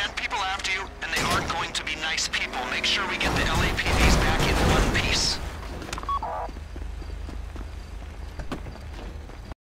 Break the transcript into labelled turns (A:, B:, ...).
A: sent people after you, and they aren't going to be nice people. Make sure